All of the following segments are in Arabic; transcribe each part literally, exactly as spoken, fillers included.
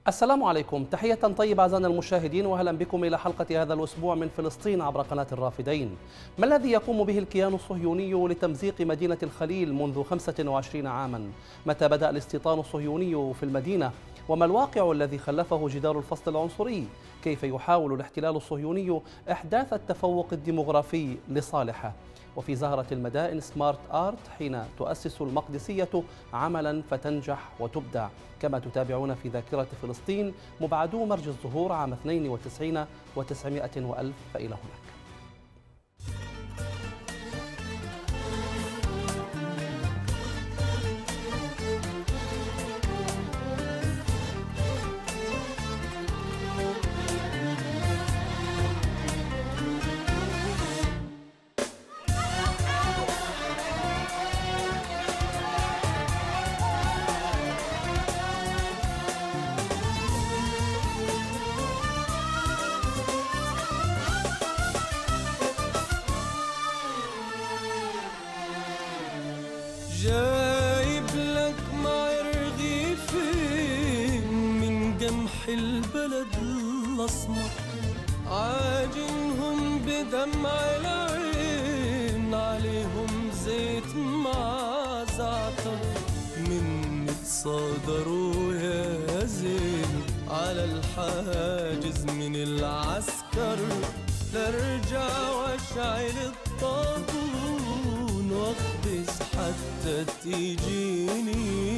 السلام عليكم، تحية طيبة أعزائنا المشاهدين، وأهلا بكم إلى حلقة هذا الأسبوع من فلسطين عبر قناة الرافدين. ما الذي يقوم به الكيان الصهيوني لتمزيق مدينة الخليل منذ خمسة وعشرين عاما؟ متى بدأ الاستيطان الصهيوني في المدينة؟ وما الواقع الذي خلفه جدار الفصل العنصري؟ كيف يحاول الاحتلال الصهيوني إحداث التفوق الديمغرافي لصالحه؟ وفي زهرة المدائن سمارت آرت حين تؤسس المقدسية عملا فتنجح وتبدع، كما تتابعون في ذاكرة فلسطين مبعدو مرج الظهور عام اثنين وتسعين وتسعمائة وألف، فإلى هناك. جايب لك معي رغيفين من قمح البلد الأسمر، عاجنهم بدمع العين، عليهم زيت مع زعتر، من تصادروا يا زين على الحاجز من العسكر، لارجع واشعل الطاغون واخبز حتى تيجيني.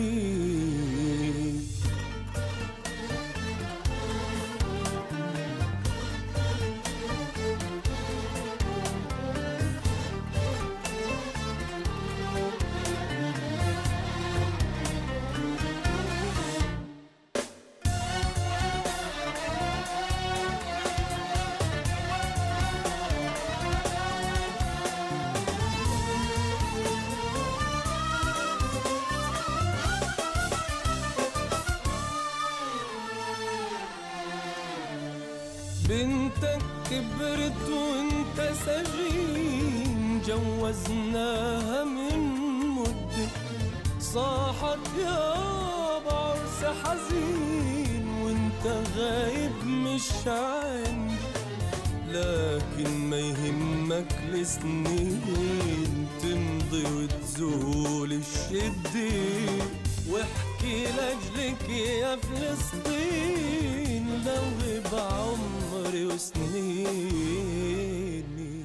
بنتك كبرت وانت سجين، جوزناها من مدة، صاحت يا بعرس حزين وانت غايب مش عندي، لكن ما يهمك السنين تمضي وتزول الشدة، واحكي لاجلك يا فلسطين لو غيب عمري وسنيني.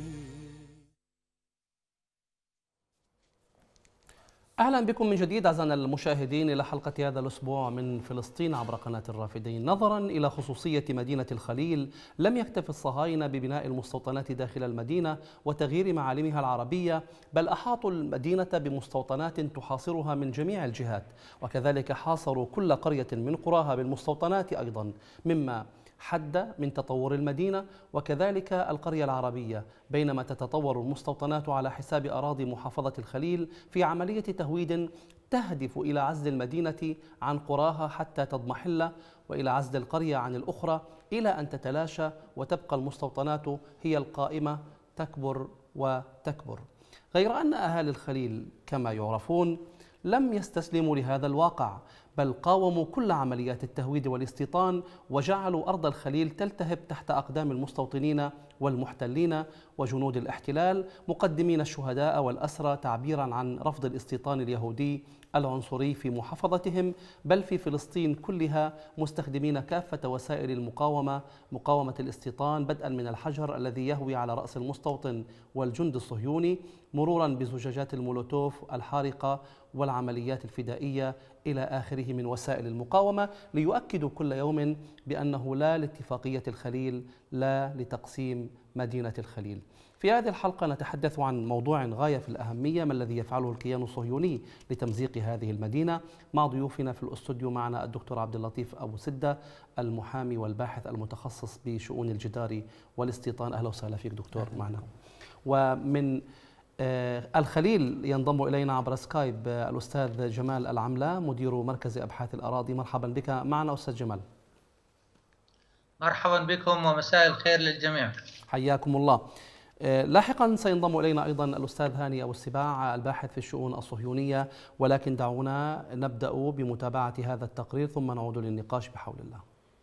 أهلا بكم من جديد أعزائنا المشاهدين إلى حلقة هذا الأسبوع من فلسطين عبر قناة الرافدين. نظرا إلى خصوصية مدينة الخليل، لم يكتف الصهاينة ببناء المستوطنات داخل المدينة وتغيير معالمها العربية، بل أحاطوا المدينة بمستوطنات تحاصرها من جميع الجهات، وكذلك حاصروا كل قرية من قراها بالمستوطنات أيضا، مما حد من تطور المدينة وكذلك القرية العربية، بينما تتطور المستوطنات على حساب أراضي محافظة الخليل في عملية تهويد تهدف إلى عزل المدينة عن قراها حتى تضمحل، وإلى عزل القرية عن الأخرى إلى أن تتلاشى وتبقى المستوطنات هي القائمة تكبر وتكبر. غير أن أهالي الخليل كما يعرفون لم يستسلموا لهذا الواقع، بل قاوموا كل عمليات التهويد والاستيطان، وجعلوا أرض الخليل تلتهب تحت أقدام المستوطنين والمحتلين وجنود الاحتلال، مقدمين الشهداء والأسرى تعبيرا عن رفض الاستيطان اليهودي العنصري في محافظتهم، بل في فلسطين كلها، مستخدمين كافة وسائل المقاومة، مقاومة الاستيطان، بدءا من الحجر الذي يهوي على رأس المستوطن والجند الصهيوني، مرورا بزجاجات المولوتوف الحارقة والعمليات الفدائية إلى آخره من وسائل المقاومة، ليؤكدوا كل يوم بأنه لا لاتفاقية الخليل، لا لتقسيم مدينة الخليل. في هذه الحلقة نتحدث عن موضوع غاية في الأهمية، ما الذي يفعله الكيان الصهيوني لتمزيق هذه المدينة، مع ضيوفنا في الأستوديو. معنا الدكتور عبد اللطيف أبو سدة، المحامي والباحث المتخصص بشؤون الجدار والاستيطان. أهلا وسهلا فيك دكتور معنا. ومن الخليل ينضم إلينا عبر سكايب الأستاذ جمال العملة، مدير مركز أبحاث الأراضي. مرحبا بك معنا أستاذ جمال. مرحبا بكم ومساء الخير للجميع. حياكم الله. لاحقا سينضم إلينا أيضا الأستاذ هاني أبو السباع الباحث في الشؤون الصهيونية، ولكن دعونا نبدأ بمتابعة هذا التقرير ثم نعود للنقاش بحول الله.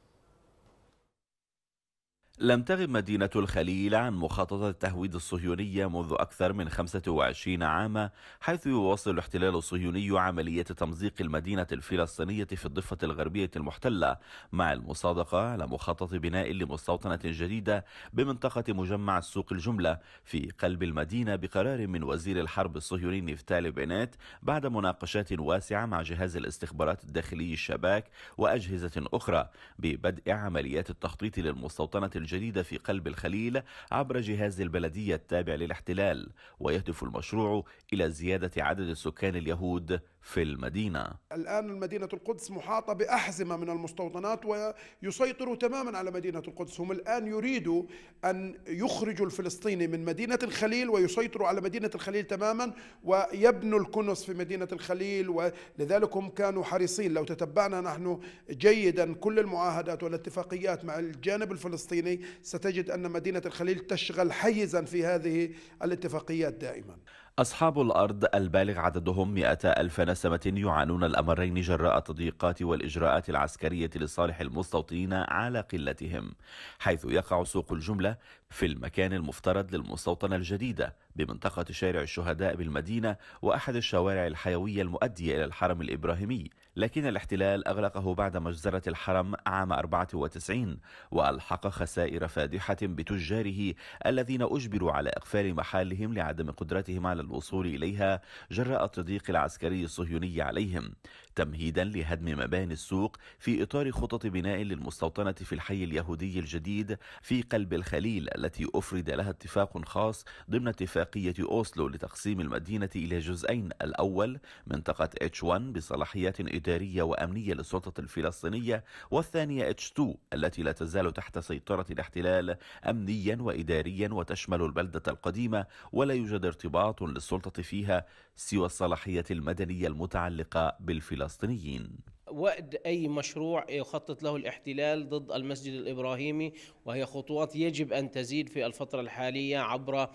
لم تغب مدينة الخليل عن مخططات التهويد الصهيونية منذ أكثر من خمسة وعشرين عاما، حيث يواصل الاحتلال الصهيوني عملية تمزيق المدينة الفلسطينية في الضفة الغربية المحتلة، مع المصادقة على مخطط بناء لمستوطنة جديدة بمنطقة مجمع السوق الجملة في قلب المدينة بقرار من وزير الحرب الصهيوني نفتالي بنت بعد مناقشات واسعة مع جهاز الاستخبارات الداخلي الشباك وأجهزة أخرى ببدء عمليات التخطيط للمستوطنة الجديدة في قلب الخليل عبر جهاز البلدية التابع للاحتلال، ويهدف المشروع إلى زيادة عدد السكان اليهود في المدينة. الآن مدينة القدس محاطة بأحزمة من المستوطنات ويسيطروا تماما على مدينة القدس. هم الآن يريدوا أن يخرجوا الفلسطيني من مدينة الخليل ويسيطروا على مدينة الخليل تماما ويبنوا الكنس في مدينة الخليل، ولذلك هم كانوا حريصين. لو تتبعنا نحن جيدا كل المعاهدات والاتفاقيات مع الجانب الفلسطيني ستجد أن مدينة الخليل تشغل حيزا في هذه الاتفاقيات دائما. أصحاب الأرض البالغ عددهم مئة ألف نسمة يعانون الأمرين جراء التضييقات والإجراءات العسكرية لصالح المستوطنين على قلتهم، حيث يقع سوق الجملة في المكان المفترض للمستوطنة الجديدة بمنطقة شارع الشهداء بالمدينة وأحد الشوارع الحيوية المؤدية إلى الحرم الإبراهيمي، لكن الاحتلال أغلقه بعد مجزرة الحرم عام أربعة وتسعين وألحق خسائر فادحة بتجاره الذين أجبروا على إقفال محالهم لعدم قدرتهم على الوصول إليها جراء التضييق العسكري الصهيوني عليهم، تمهيدا لهدم مباني السوق في إطار خطط بناء للمستوطنة في الحي اليهودي الجديد في قلب الخليل التي أفرد لها اتفاق خاص ضمن اتفاقية أوسلو لتقسيم المدينة إلى جزئين: الأول منطقة إتش واحد بصلاحيات إدارية وأمنية للسلطة الفلسطينية، والثانية إتش اثنين التي لا تزال تحت سيطرة الاحتلال أمنيا وإداريا وتشمل البلدة القديمة ولا يوجد ارتباط للسلطة فيها سوى الصلاحية المدنية المتعلقة بالفلسطينيين. وقت أي مشروع يخطط له الاحتلال ضد المسجد الإبراهيمي، وهي خطوات يجب أن تزيد في الفترة الحالية عبر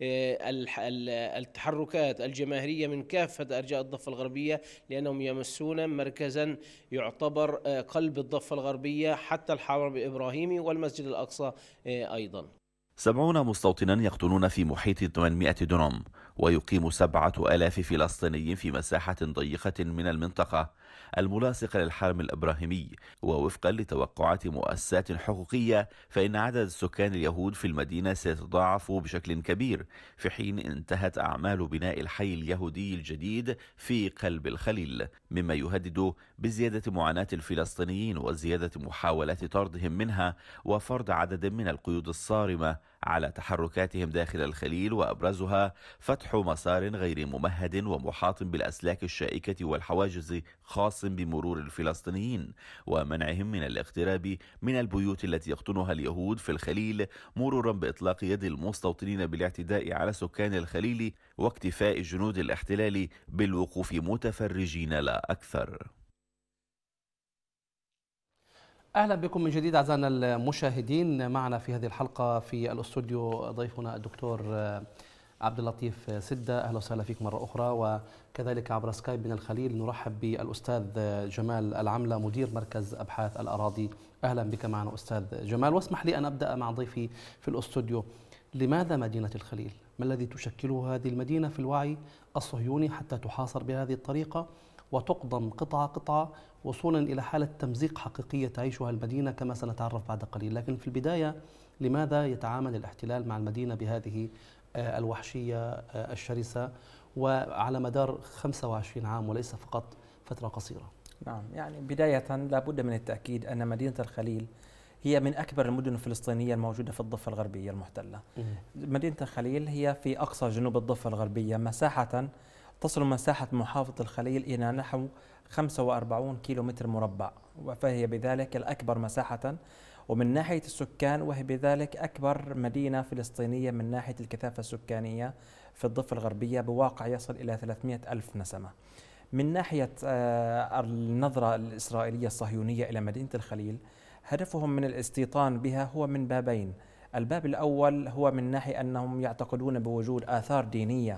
التحركات الجماهيرية من كافة أرجاء الضفة الغربية، لأنهم يمسون مركزا يعتبر قلب الضفة الغربية حتى الحرم الإبراهيمي والمسجد الأقصى أيضا. سبعون مستوطنا يقطنون في محيط ثمانمائة دونم، ويقيم سبعة آلاف فلسطيني في مساحة ضيقة من المنطقة الملاصقة للحرم الإبراهيمي. ووفقا لتوقعات مؤسسات حقوقية فإن عدد السكان اليهود في المدينة سيتضاعف بشكل كبير، في حين انتهت أعمال بناء الحي اليهودي الجديد في قلب الخليل، مما يهدد بزيادة معاناة الفلسطينيين وزيادة محاولات طردهم منها وفرض عدد من القيود الصارمة على تحركاتهم داخل الخليل، وأبرزها فتح مسار غير ممهد ومحاط بالأسلاك الشائكة والحواجز خاص بمرور الفلسطينيين، ومنعهم من الاقتراب من البيوت التي يقطنها اليهود في الخليل، مرورا بإطلاق يد المستوطنين بالاعتداء على سكان الخليل واكتفاء جنود الاحتلال بالوقوف متفرجين لا أكثر. أهلا بكم من جديد أعزائنا المشاهدين. معنا في هذه الحلقة في الاستوديو ضيفنا الدكتور عبد اللطيف سدة، أهلا وسهلا فيك مرة أخرى، وكذلك عبر سكايب من الخليل نرحب بالأستاذ جمال العملة مدير مركز أبحاث الأراضي. أهلا بك معنا أستاذ جمال، واسمح لي أن أبدأ مع ضيفي في الاستوديو. لماذا مدينة الخليل؟ ما الذي تشكله هذه المدينة في الوعي الصهيوني حتى تحاصر بهذه الطريقة وتقضم قطعة قطعة وصولا إلى حالة تمزيق حقيقية تعيشها المدينة كما سنتعرف بعد قليل؟ لكن في البداية لماذا يتعامل الاحتلال مع المدينة بهذه الوحشية الشرسة وعلى مدار خمسة وعشرين عام وليس فقط فترة قصيرة؟ نعم، يعني بداية لابد من التأكيد أن مدينة الخليل هي من أكبر المدن الفلسطينية الموجودة في الضفة الغربية المحتلة. مدينة الخليل هي في أقصى جنوب الضفة الغربية، مساحة تصل مساحة محافظة الخليل إلى نحو خمسة وأربعين كيلومتر مربع، فهي بذلك الأكبر مساحة، ومن ناحية السكان وهي بذلك أكبر مدينة فلسطينية من ناحية الكثافة السكانية في الضفة الغربية بواقع يصل إلى ثلاثمائة ألف نسمة. من ناحية النظرة الإسرائيلية الصهيونية إلى مدينة الخليل، هدفهم من الاستيطان بها هو من بابين: الباب الأول هو من ناحية أنهم يعتقدون بوجود آثار دينية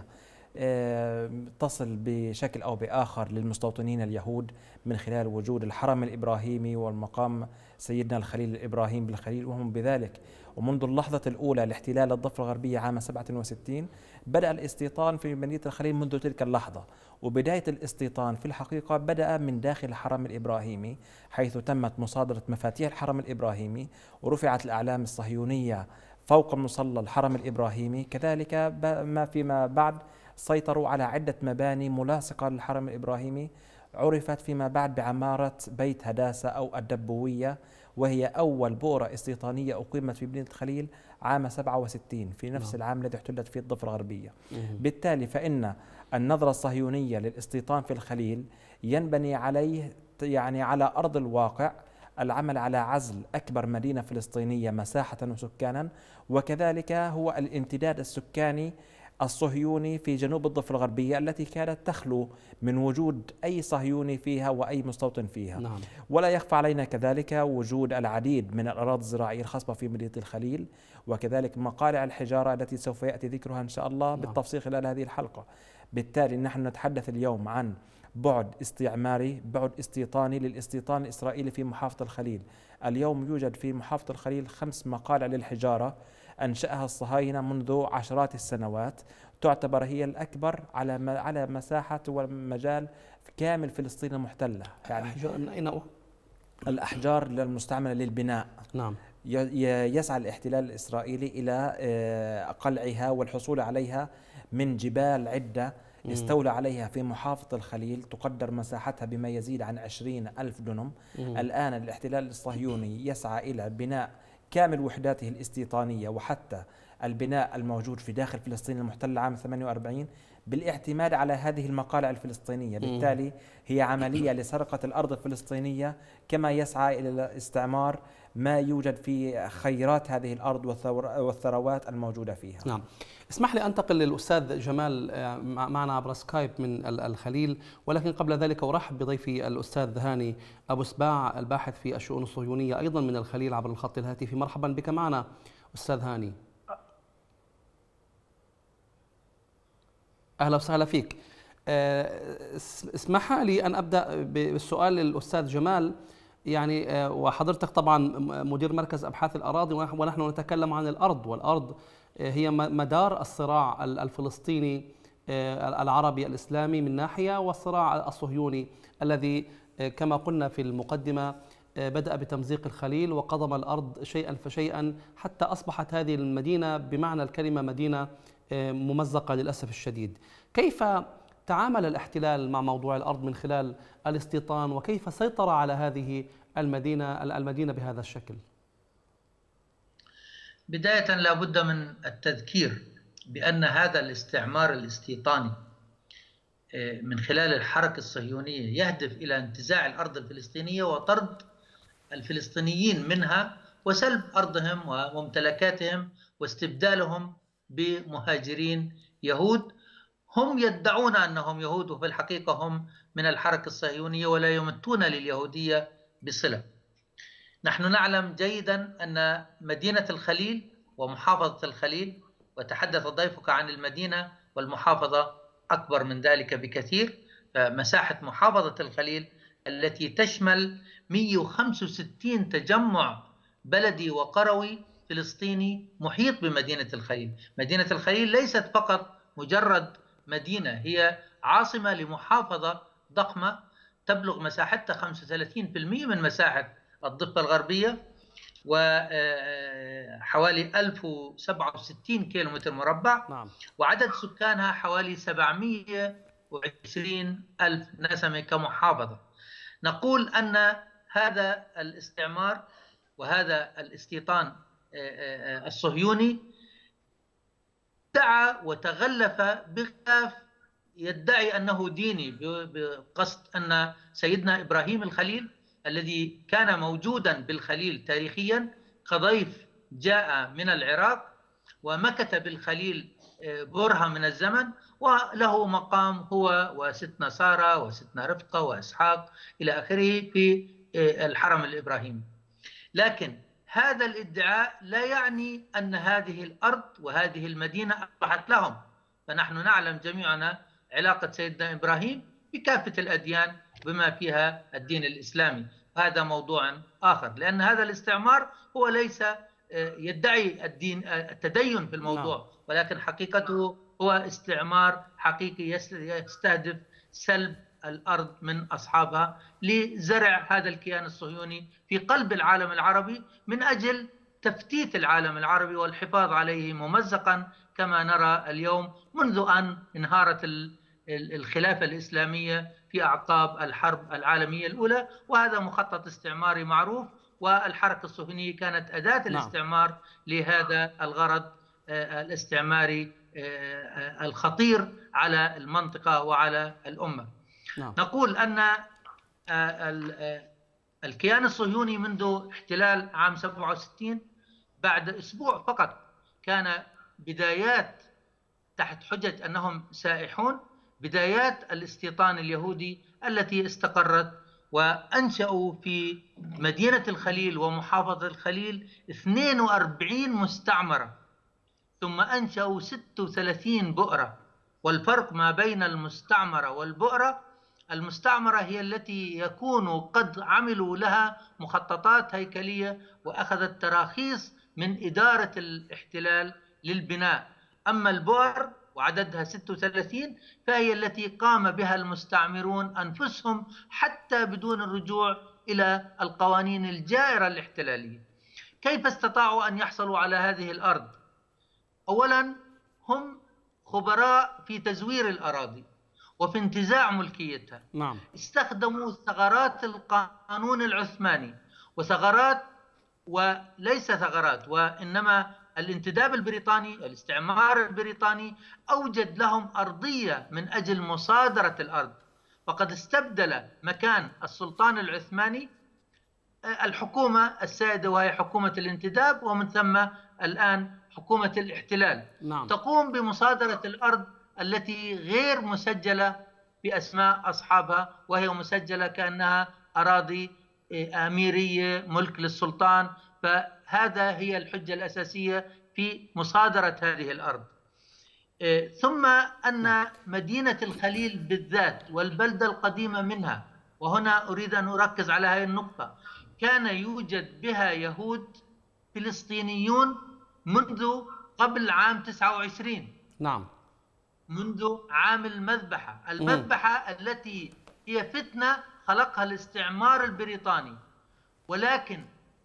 تصل بشكل أو بآخر للمستوطنين اليهود من خلال وجود الحرم الإبراهيمي والمقام سيدنا الخليل الإبراهيم بالخليل، وهم بذلك ومنذ اللحظة الأولى لاحتلال الضفة الغربية عام سبعة وستين بدأ الاستيطان في مدينة الخليل منذ تلك اللحظة. وبداية الاستيطان في الحقيقة بدأ من داخل الحرم الإبراهيمي، حيث تمت مصادرة مفاتيح الحرم الإبراهيمي ورفعت الأعلام الصهيونية فوق مصلى الحرم الإبراهيمي. كذلك ما فيما بعد سيطروا على عدة مباني ملاصقة للحرم الإبراهيمي عرفت فيما بعد بعمارة بيت هداسة أو الدبوية، وهي أول بؤرة استيطانية أقيمت في مدينة الخليل عام سبعة وستين في نفس العام الذي احتلت فيه الضفة الغربية. بالتالي فإن النظرة الصهيونية للاستيطان في الخليل ينبني عليه يعني على أرض الواقع العمل على عزل أكبر مدينة فلسطينية مساحة وسكانا، وكذلك هو الامتداد السكاني الصهيوني في جنوب الضفة الغربية التي كانت تخلو من وجود أي صهيوني فيها وأي مستوطن فيها. نعم. ولا يخفى علينا كذلك وجود العديد من الأراضي الزراعية الخصبة في مدينة الخليل، وكذلك مقالع الحجارة التي سوف يأتي ذكرها إن شاء الله. نعم. بالتفصيل خلال هذه الحلقة. بالتالي نحن نتحدث اليوم عن بعد استعماري، بعد استيطاني للاستيطان الإسرائيلي في محافظة الخليل. اليوم يوجد في محافظة الخليل خمس مقالع للحجارة أنشأها الصهاينة منذ عشرات السنوات، تعتبر هي الأكبر على على مساحة ومجال كامل فلسطين المحتلة. يعني الأحجار المستعملة للبناء. نعم. يسعى الاحتلال الإسرائيلي إلى قلعها والحصول عليها من جبال عدة استولى عليها في محافظة الخليل، تقدر مساحتها بما يزيد عن عشرين ألف دنم. الآن الاحتلال الصهيوني يسعى إلى بناء كامل وحداته الاستيطانية وحتى البناء الموجود في داخل فلسطين المحتلة عام ثمانية وأربعين بالاعتماد على هذه المقالع الفلسطينية. بالتالي هي عملية لسرقة الأرض الفلسطينية، كما يسعى إلى الاستعمار ما يوجد في خيرات هذه الأرض والثروات الموجودة فيها. نعم. اسمح لي أنتقل للأستاذ جمال معنا عبر سكايب من الخليل، ولكن قبل ذلك أرحب بضيفي الأستاذ هاني أبو سباع الباحث في الشؤون الصهيونية أيضا من الخليل عبر الخط الهاتفي. مرحبا بك معنا أستاذ هاني. أهلا وسهلا فيك. اسمح لي أن أبدأ بالسؤال للأستاذ جمال. يعني وحضرتك طبعا مدير مركز أبحاث الأراضي، ونحن نتكلم عن الأرض، والأرض هي مدار الصراع الفلسطيني العربي الإسلامي من ناحية، والصراع الصهيوني الذي كما قلنا في المقدمة بدأ بتمزيق الخليل وقضم الأرض شيئا فشيئا حتى أصبحت هذه المدينة بمعنى الكلمة مدينة ممزقة للأسف الشديد. كيف تعامل الاحتلال مع موضوع الأرض من خلال الاستيطان، وكيف سيطر على هذه المدينة المدينة بهذا الشكل؟ بداية لا بد من التذكير بأن هذا الاستعمار الاستيطاني من خلال الحركة الصهيونية يهدف إلى انتزاع الأرض الفلسطينية وطرد الفلسطينيين منها وسلب أرضهم وممتلكاتهم واستبدالهم بمهاجرين يهود هم يدعون أنهم يهود، وفي الحقيقة هم من الحركة الصهيونية ولا يمتون لليهودية بصلة. نحن نعلم جيدا أن مدينة الخليل ومحافظة الخليل، وتحدث ضيفك عن المدينة والمحافظة أكبر من ذلك بكثير، فمساحة محافظة الخليل التي تشمل مئة وخمسة وستين تجمع بلدي وقروي فلسطيني محيط بمدينة الخليل. مدينة الخليل ليست فقط مجرد مدينة، هي عاصمة لمحافظة ضخمة تبلغ مساحتها خمسة وثلاثين بالمئة من مساحة الضفة الغربية، وحوالي ألف وسبعة وستين كيلومتر مربع. نعم. وعدد سكانها حوالي سبعمئة وعشرين ألف نسمة كمحافظة. نقول أن هذا الاستعمار وهذا الاستيطان الصهيوني دعا وتغلف بخلاف يدعي أنه ديني، بقصد أن سيدنا إبراهيم الخليل الذي كان موجودا بالخليل تاريخيا كضيف جاء من العراق ومكث بالخليل برهة من الزمن، وله مقام هو وستنا سارة وستنا رفقة وإسحاق إلى آخره في الحرم الإبراهيمي. لكن هذا الادعاء لا يعني أن هذه الأرض وهذه المدينة أصبحت لهم، فنحن نعلم جميعنا علاقة سيدنا إبراهيم بكافة الأديان بما فيها الدين الإسلامي. هذا موضوع آخر، لأن هذا الاستعمار هو ليس يدعي الدين التدين في الموضوع، ولكن حقيقته هو استعمار حقيقي يستهدف سلب الأرض من أصحابها لزرع هذا الكيان الصهيوني في قلب العالم العربي من أجل تفتيت العالم العربي والحفاظ عليه ممزقا كما نرى اليوم منذ أن انهارت الخلافة الإسلامية في أعقاب الحرب العالمية الأولى. وهذا مخطط استعماري معروف، والحركة الصهيونية كانت أداة الاستعمار نعم. لهذا الغرض الاستعماري الخطير على المنطقة وعلى الأمة. نعم. نقول أن الكيان الصهيوني منذ احتلال عام سبعة وستين بعد أسبوع فقط كان بدايات تحت حجة أنهم سائحون، بدايات الاستيطان اليهودي التي استقرت، وأنشأوا في مدينة الخليل ومحافظة الخليل اثنين وأربعين مستعمرة، ثم أنشأوا ستة وثلاثين بؤرة. والفرق ما بين المستعمرة والبؤرة، المستعمرة هي التي يكون قد عملوا لها مخططات هيكلية وأخذت تراخيص من إدارة الاحتلال للبناء، أما البؤر وعددها ستة وثلاثين فهي التي قام بها المستعمرون أنفسهم حتى بدون الرجوع إلى القوانين الجائرة الاحتلالية. كيف استطاعوا أن يحصلوا على هذه الأرض؟ أولا هم خبراء في تزوير الأراضي وفي انتزاع ملكيتها. نعم. استخدموا ثغرات القانون العثماني وثغرات، وليس ثغرات وإنما الانتداب البريطاني، الاستعمار البريطاني أوجد لهم أرضية من أجل مصادرة الأرض، فقد استبدل مكان السلطان العثماني الحكومة السائدة وهي حكومة الانتداب، ومن ثم الآن حكومة الاحتلال. نعم. تقوم بمصادرة الأرض التي غير مسجلة بأسماء أصحابها، وهي مسجلة كأنها أراضي أميرية ملك للسلطان، فهذا هي الحجة الأساسية في مصادرة هذه الأرض. ثم أن مدينة الخليل بالذات والبلدة القديمة منها، وهنا أريد أن أركز على هذه النقطة، كان يوجد بها يهود فلسطينيون منذ قبل عام تسعة وعشرين. نعم. منذ عام المذبحة، المذبحة م. التي هي فتنة خلقها الاستعمار البريطاني، ولكن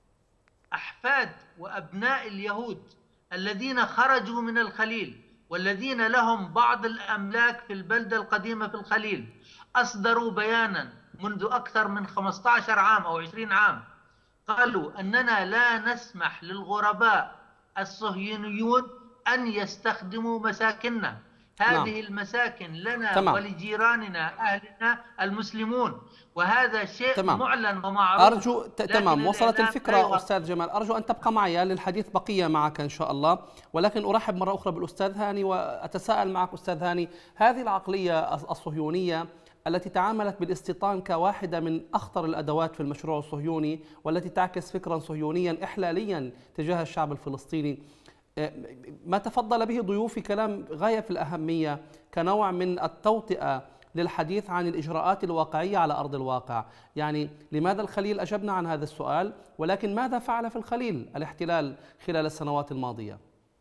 أحفاد وأبناء اليهود الذين خرجوا من الخليل والذين لهم بعض الأملاك في البلدة القديمة في الخليل أصدروا بيانا منذ أكثر من خمسة عشر عام أو عشرين عام، قالوا أننا لا نسمح للغرباء الصهيونيون أن يستخدموا مساكننا، هذه نعم. المساكن لنا تمام. ولجيراننا أهلنا المسلمون، وهذا شيء تمام. معلن ومعروف. أرجو تمام وصلت الفكرة أستاذ جمال، أرجو أن تبقى معي للحديث بقية معك إن شاء الله، ولكن أرحب مرة أخرى بالأستاذ هاني وأتساءل معك أستاذ هاني، هذه العقلية الصهيونية التي تعاملت بالاستيطان كواحدة من أخطر الأدوات في المشروع الصهيوني، والتي تعكس فكرا صهيونيا إحلاليا تجاه الشعب الفلسطيني، ما تفضل به ضيوفي كلام غاية في الأهمية كنوع من التوطئة للحديث عن الإجراءات الواقعية على أرض الواقع. يعني لماذا الخليل؟ أجبنا عن هذا السؤال، ولكن ماذا فعل في الخليل الاحتلال خلال السنوات الماضية؟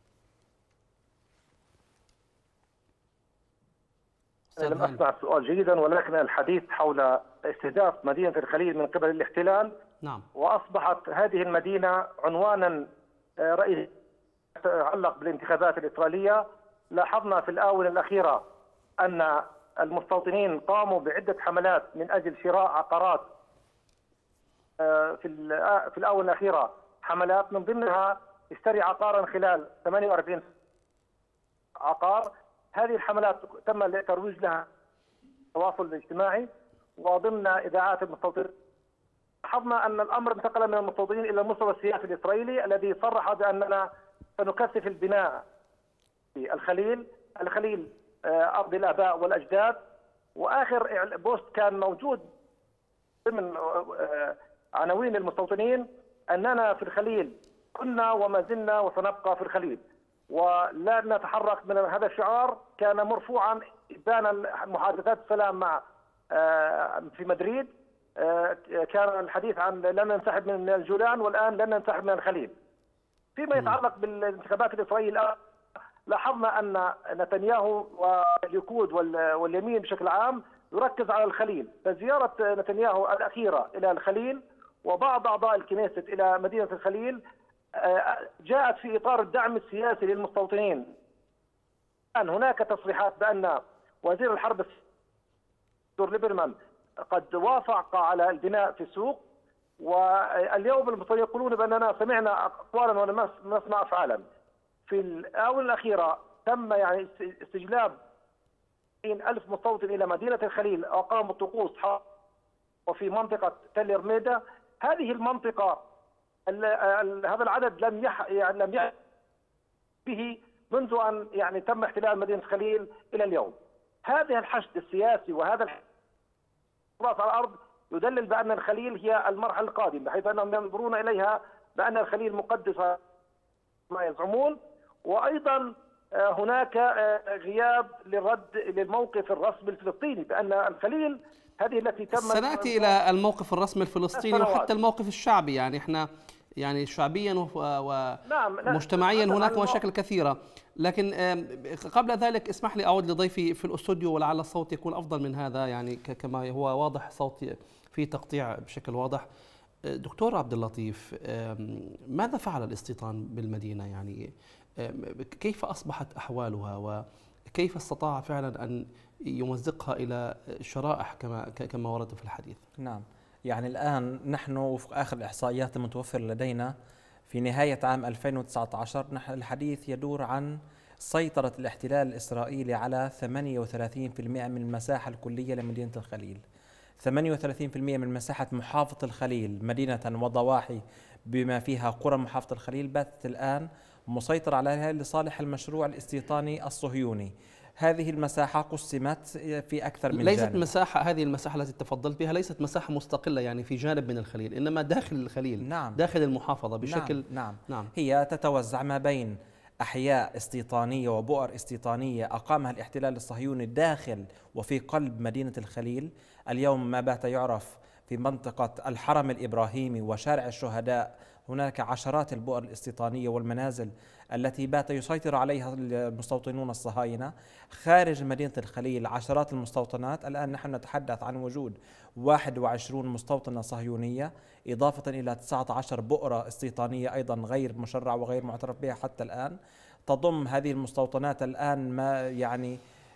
لم أسمع السؤال جيدا، ولكن الحديث حول استهداف مدينة الخليل من قبل الاحتلال. نعم. وأصبحت هذه المدينة عنوانا رئيسي يتعلق بالانتخابات الإسرائيلية. لاحظنا في الآونة الأخيرة أن المستوطنين قاموا بعدة حملات من أجل شراء عقارات، في في الآونة الأخيرة حملات من ضمنها اشتري عقارا خلال ثمانية وأربعين عقار. هذه الحملات تم الترويج لها التواصل الاجتماعي وضمن إذاعات المستوطنين. لاحظنا أن الأمر انتقل من المستوطنين إلى المستوى السياسي الإسرائيلي الذي صرح بأننا سنكثف البناء في الخليل. الخليل أرض الآباء والأجداد، وآخر بوست كان موجود ضمن عناوين المستوطنين أننا في الخليل كنا وما زلنا وسنبقى في الخليل، ولا نتحرك من هذا الشعار. كان مرفوعا بان محادثات السلام مع في مدريد، كان الحديث عن لن ننسحب من الجولان، والآن لن ننسحب من الخليل. فيما يتعلق بالانتخابات الإسرائيلية، لاحظنا أن نتنياهو والليكود واليمين بشكل عام يركز على الخليل. فزيارة نتنياهو الأخيرة إلى الخليل وبعض أعضاء الكنيست إلى مدينة الخليل جاءت في إطار الدعم السياسي للمستوطنين. الآن هناك تصريحات بأن وزير الحرب دكتور ليبرمان قد وافق على البناء في السوق، واليوم المستوطنين يقولون بأننا سمعنا أقوالا ولم نسمع أفعالا. في الآونة الأخيرة تم يعني استجلاب ألف مستوطن إلى مدينة الخليل وقاموا الطقوس وفي منطقة تل رميدة. هذه المنطقة هذا العدد لم يح يعني لم يح به منذ أن يعني تم احتلال مدينة الخليل إلى اليوم. هذا الحشد السياسي وهذا الحراس على الأرض يدلل بأن الخليل هي المرحلة القادمة، بحيث أنهم ينظرون إليها بأن الخليل مقدسة ما يزعمون. وأيضا هناك غياب للرد للموقف الرسمي الفلسطيني بأن الخليل هذه التي تم. سنأتي إلى الموقف الرسمي الفلسطيني وحتى الموقف الشعبي، يعني إحنا يعني شعبيا ومجتمعيا هناك مشاكل كثيرة. لكن قبل ذلك اسمح لي أعود لضيفي في الأستوديو ولعل الصوت يكون أفضل من هذا، يعني كما هو واضح صوتي في تقطيع بشكل واضح. دكتور عبد اللطيف، ماذا فعل الاستيطان بالمدينة؟ يعني كيف أصبحت أحوالها وكيف استطاع فعلا أن يمزقها إلى شرائح كما كما ورد في الحديث؟ نعم، يعني الآن نحن وفق آخر الإحصائيات المتوفرة لدينا في نهاية عام ألفين وتسعة عشر الحديث يدور عن سيطرة الاحتلال الإسرائيلي على ثمانية وثلاثين بالمئة من المساحة الكلية لمدينة الخليل. ثمانية وثلاثين بالمئة من مساحة محافظة الخليل مدينة وضواحي بما فيها قرى محافظة الخليل باتت الآن مسيطر عليها لصالح المشروع الاستيطاني الصهيوني. هذه المساحة قسمت في أكثر من ليست جانب. مساحة هذه المساحة التي تفضلت بها ليست مساحة مستقلة يعني في جانب من الخليل، إنما داخل الخليل. نعم. داخل المحافظة بشكل نعم. نعم. نعم. هي تتوزع ما بين أحياء استيطانية وبؤر استيطانية أقامها الاحتلال الصهيوني داخل وفي قلب مدينة الخليل. اليوم ما بات يعرف في منطقة الحرم الإبراهيمي وشارع الشهداء هناك عشرات البؤر الاستيطانية والمنازل التي بات يسيطر عليها المستوطنون الصهاينة. خارج مدينة الخليل عشرات المستوطنات، الآن نحن نتحدث عن وجود واحد وعشرين مستوطنة صهيونية إضافة إلى تسعة عشر بؤرة استيطانية أيضا غير مشرع وغير معترف بها حتى الآن. تضم هذه المستوطنات الآن ما يعني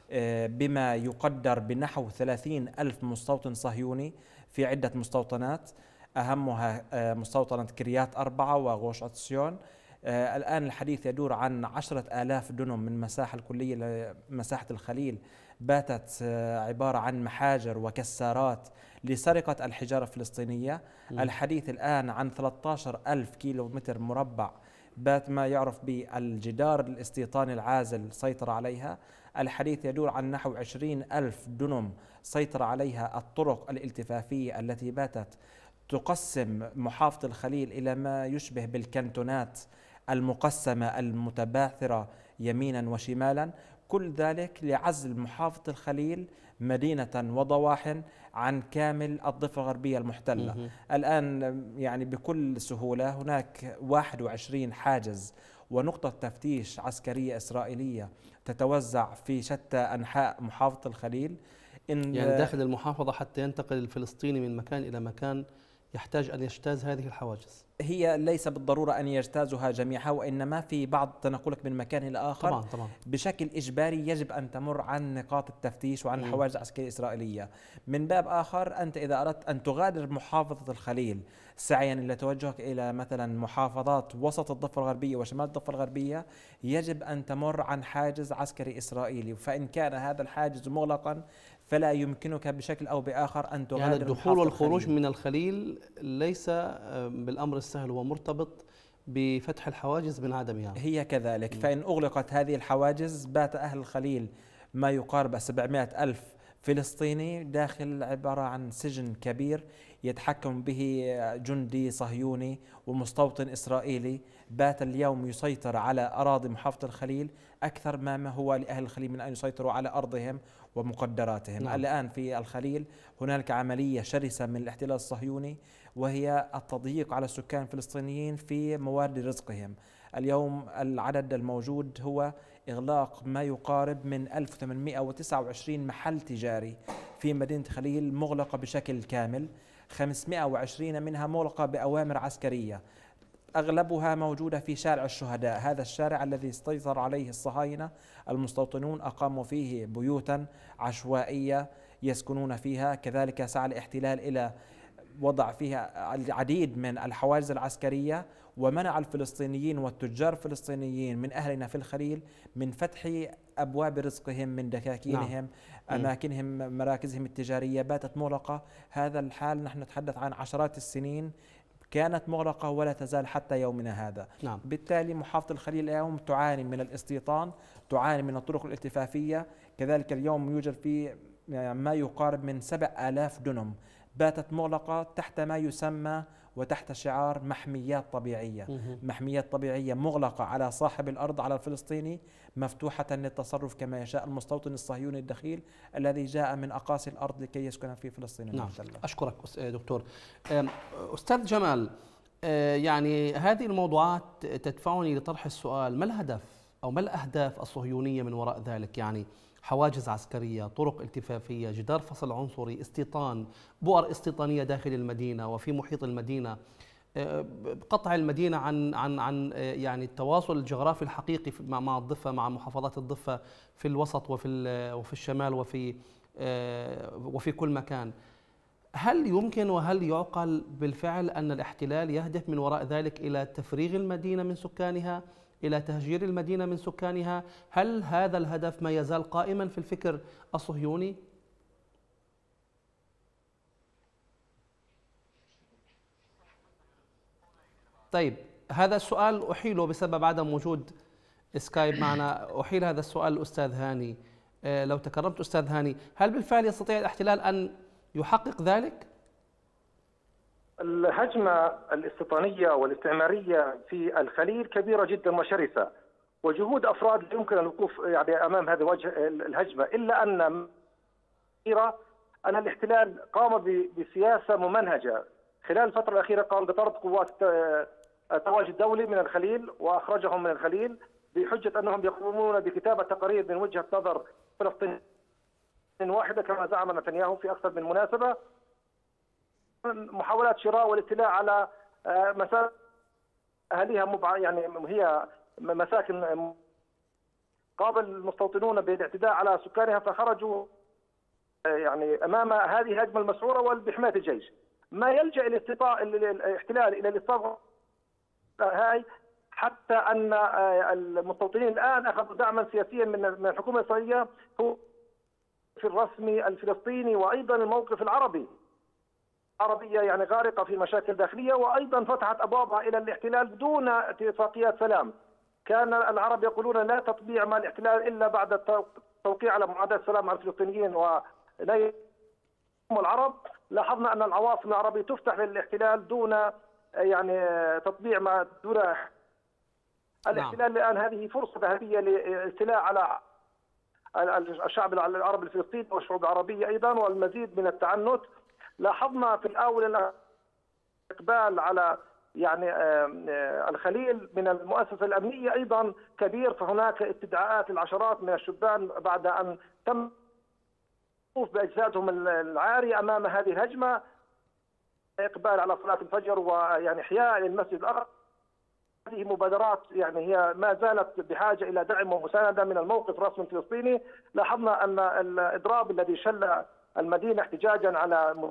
بما يقدر بنحو ثلاثين ألف مستوطن صهيوني في عدة مستوطنات، أهمها مستوطنة كريات أربعة وغوش عطسيون. الآن الحديث يدور عن عشرة آلاف دنم من مساحة الكلية لمساحة الخليل باتت عبارة عن محاجر وكسارات لسرقة الحجارة الفلسطينية. م. الحديث الآن عن ثلاثة عشر ألف كيلو متر مربع بات ما يعرف بالجدار الاستيطاني العازل سيطر عليها. الحديث يدور عن نحو عشرين ألف دنم سيطر عليها الطرق الالتفافية التي باتت تقسم محافظة الخليل إلى ما يشبه بالكنتونات المقسمة المتباثرة يمينا وشمالا، كل ذلك لعزل محافظة الخليل مدينة وضواح عن كامل الضفة الغربية المحتلة. مه. الآن يعني بكل سهولة هناك واحد وعشرين حاجز ونقطة تفتيش عسكرية إسرائيلية تتوزع في شتى أنحاء محافظة الخليل. إن يعني داخل المحافظة حتى ينتقل الفلسطيني من مكان إلى مكان يحتاج أن يجتاز هذه الحواجز. هي ليس بالضرورة أن يجتازها جميعها، وإنما في بعض تنقلك من مكان إلى آخر طبعا طبعا. بشكل إجباري يجب أن تمر عن نقاط التفتيش وعن الحواجز العسكرية الإسرائيلية. من باب آخر أنت إذا أردت أن تغادر محافظة الخليل سعيا إلى توجهك إلى مثلا محافظات وسط الضفة الغربية وشمال الضفة الغربية يجب أن تمر عن حاجز عسكري إسرائيلي، فإن كان هذا الحاجز مغلقا فلا يمكنك بشكل أو بآخر أن تغادر. يعني الدخول والخروج من الخليل ليس بالأمر السهل، هو مرتبط بفتح الحواجز من عدمها. هي كذلك. م. فإن أغلقت هذه الحواجز بات أهل الخليل ما يقارب سبعمائة ألف فلسطيني داخل عبارة عن سجن كبير يتحكم به جندي صهيوني ومستوطن إسرائيلي بات اليوم يسيطر على أراضي محافظة الخليل أكثر ما هو لأهل الخليل من أن يسيطروا على أرضهم ومقدراتهم. نعم. الآن في الخليل هنالك عملية شرسة من الاحتلال الصهيوني، وهي التضييق على السكان الفلسطينيين في موارد رزقهم. اليوم العدد الموجود هو إغلاق ما يقارب من ألف وثمانمئة وتسعة وعشرين محل تجاري في مدينة خليل مغلقة بشكل كامل، خمسمئة وعشرين منها مغلقة بأوامر عسكرية، أغلبها موجودة في شارع الشهداء، هذا الشارع الذي استيطر عليه الصهاينة. المستوطنون أقاموا فيه بيوتا عشوائية يسكنون فيها، كذلك سعى الاحتلال إلى وضع فيها العديد من الحواجز العسكرية، ومنع الفلسطينيين والتجار الفلسطينيين من أهلنا في الخليل من فتح أبواب رزقهم من دكاكينهم. نعم. أماكنهم مراكزهم التجارية باتت مغلقة. هذا الحال نحن نتحدث عن عشرات السنين كانت مغلقة ولا تزال حتى يومنا هذا. نعم. بالتالي محافظة الخليل اليوم تعاني من الاستيطان، تعاني من الطرق الالتفافية، كذلك اليوم يوجد في ما يقارب من سبع آلاف دنم باتت مغلقة تحت ما يسمى وتحت شعار محميات طبيعية. محميات طبيعية مغلقة على صاحب الأرض، على الفلسطيني، مفتوحة للتصرف كما يشاء المستوطن الصهيوني الدخيل الذي جاء من أقاصي الأرض لكي يسكن في فلسطين المحتلة. نعم. أشكرك دكتور. أستاذ جمال، يعني هذه الموضوعات تدفعني لطرح السؤال: ما الهدف أو ما الأهداف الصهيونية من وراء ذلك؟ يعني حواجز عسكرية، طرق التفافية، جدار فصل عنصري، استيطان، بؤر استيطانية داخل المدينة وفي محيط المدينة، قطع المدينة عن عن عن يعني التواصل الجغرافي الحقيقي مع مع الضفة، مع محافظات الضفة في الوسط وفي وفي الشمال وفي وفي كل مكان. هل يمكن وهل يعقل بالفعل أن الاحتلال يهدف من وراء ذلك إلى تفريغ المدينة من سكانها، إلى تهجير المدينة من سكانها؟ هل هذا الهدف ما يزال قائما في الفكر الصهيوني؟ طيب، هذا السؤال أحيله بسبب عدم وجود سكايب معنا. أحيل هذا السؤال الأستاذ هاني. لو تكرمت أستاذ هاني، هل بالفعل يستطيع الاحتلال أن يحقق ذلك؟ الهجمة الاستيطانية والاستعمارية في الخليل كبيرة جدا وشرسة، وجهود أفراد لا يمكن الوقوف يعني أمام هذه وجه الهجمة، إلا أن أن الاحتلال قام بسياسة ممنهجة. خلال الفترة الأخيرة قام بطرد قوات التواجد الدولي من الخليل وأخرجهم من الخليل بحجة أنهم يقومون بكتابة تقارير من وجهة نظر فلسطين واحدة كما زعم نتنياهو في أكثر من مناسبة. محاولات شراء والاطلاع على مساكن أهليها مبع... يعني هي مساكن قابل المستوطنون بالاعتداء على سكانها، فخرجوا يعني أمام هذه الهجمة المسعورة وبحماية الجيش. ما يلجأ الاستطاع... الاحتلال إلى الاصطفاف هاي حتى أن المستوطنين الآن أخذوا دعما سياسيا من الحكومة الإسرائيلية هو في الرسمي الفلسطيني، وأيضا الموقف العربي عربية يعني غارقة في مشاكل داخلية، وأيضا فتحت أبوابها إلى الاحتلال بدون اتفاقيات سلام. كان العرب يقولون لا تطبيع مع الاحتلال إلا بعد التوقيع على معاهدات سلام مع الفلسطينيين ولا العرب. لاحظنا أن العواصم العربية تفتح للاحتلال دون يعني تطبيع مع دون الاحتلال. الآن هذه فرصة ذهبية للاستيلاء على الشعب العربي الفلسطيني والشعوب العربية أيضا والمزيد من التعنت. لاحظنا في الآونة الإقبال على يعني الخليل من المؤسسة الأمنية أيضا كبير، فهناك استدعاءات العشرات من الشبان بعد أن تم بأجسادهم العارية أمام هذه الهجمة، إقبال على صلاة الفجر ويعني إحياء للمسجد الأقصى. هذه مبادرات يعني هي ما زالت بحاجة إلى دعم ومساندة من الموقف الرسمي الفلسطيني. لاحظنا أن الإضراب الذي شل المدينة احتجاجا على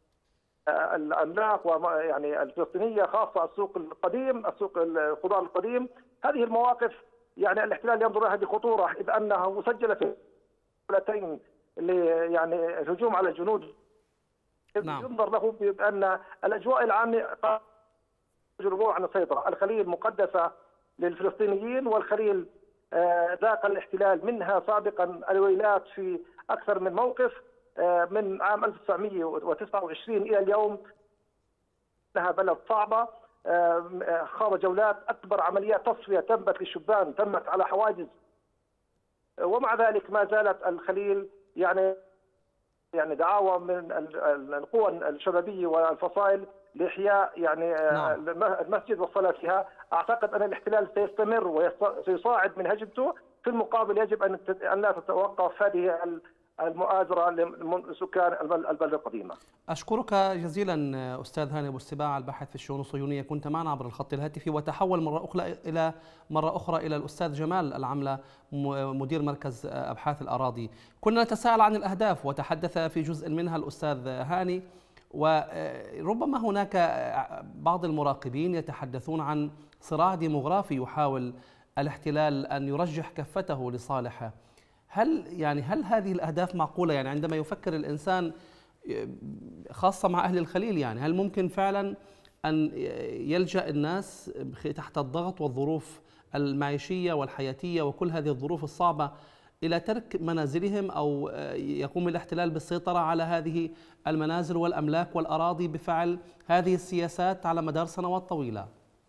الأملاك ويعني الفلسطينية خاصة السوق القديم، السوق الخضار القديم، هذه المواقف يعني الاحتلال ينظر لها بخطورة، إذ أنه سجل في دولتين يعني الهجوم على الجنود. نعم. ينظر له بأن الأجواء العامة يجربون عن السيطرة. الخليل مقدسة للفلسطينيين، والخليل ذاق الاحتلال منها سابقا الويلات في أكثر من موقف. من عام ألف وتسعمئة وتسعة وعشرين إلى اليوم انها بلد صعبة. خاض جولات، أكبر عمليات تصفية تمت للشبان تمت على حواجز، ومع ذلك ما زالت الخليل يعني يعني دعاوى من القوى الشبابية والفصائل لإحياء يعني نعم. المسجد والصلاة فيها. أعتقد أن الاحتلال سيستمر وسيصاعد من هجمته، في المقابل يجب أن أن لا تتوقف هذه المؤازرة لسكان البلدة القديمة. أشكرك جزيلا أستاذ هاني أبو السباع، الباحث في الشؤون الصهيونية، كنت معنا عبر الخط الهاتفي. وتحول مرة أخرى إلى مرة أخرى إلى الأستاذ جمال العملة مدير مركز أبحاث الأراضي. كنا نتساءل عن الأهداف وتحدث في جزء منها الأستاذ هاني، وربما هناك بعض المراقبين يتحدثون عن صراع ديموغرافي يحاول الاحتلال أن يرجح كفته لصالحه. هل يعني هل هذه الأهداف معقولة؟ يعني عندما يفكر الإنسان خاصة مع أهل الخليل، يعني هل ممكن فعلا أن يلجأ الناس تحت الضغط والظروف المعيشية والحياتية وكل هذه الظروف الصعبة إلى ترك منازلهم، أو يقوم الاحتلال بالسيطرة على هذه المنازل والأملاك والأراضي بفعل هذه السياسات على مدار سنوات طويلة؟